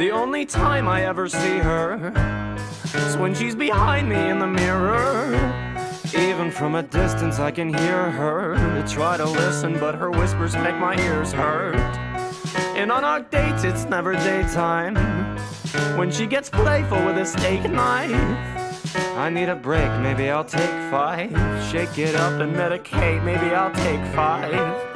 The only time I ever see her is when she's behind me in the mirror. Even from a distance I can hear her try to listen, but her whispers make my ears hurt. And on our dates it's never daytime when she gets playful with a steak knife. I need a break, maybe I'll take 5. Shake it up and medicate, maybe I'll take 5.